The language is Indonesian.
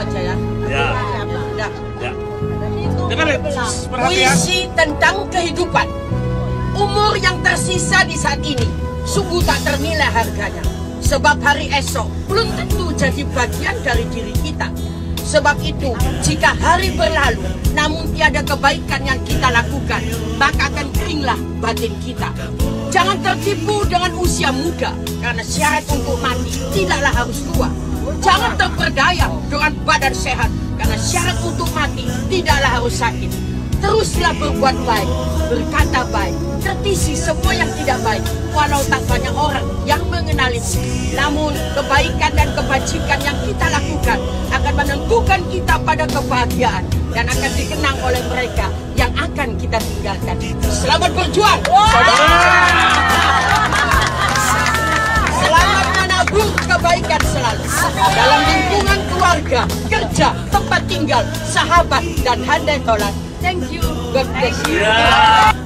aja ya. Ya. Ya. Ya. Dengar perhatian. Puisi tentang kehidupan. Umur yang tersisa di saat ini sungguh tak ternilai harganya. Sebab hari esok belum tentu jadi bagian dari diri kita. Sebab itu, jika hari berlalu, namun tiada kebaikan yang kita lakukan, maka akan keringlah batin kita. Jangan tertipu dengan usia muda, karena syarat untuk mati tidaklah harus tua. Jangan terperdaya dengan badan sehat, karena syarat untuk mati tidaklah harus sakit. Teruslah berbuat baik, berkata baik, kritisi semua yang tidak baik, walau tak banyak orang yang mengenalimu. Namun kebaikan dan kebajikan yang kita lakukan akan menentukan kita pada kebahagiaan dan akan dikenang oleh mereka yang akan kita tinggalkan. Selamat berjuang! Selamat menabur kebaikan selalu dalam lingkungan keluarga, kerja, tempat tinggal, sahabat, dan handai tolan. Thank you. God bless you.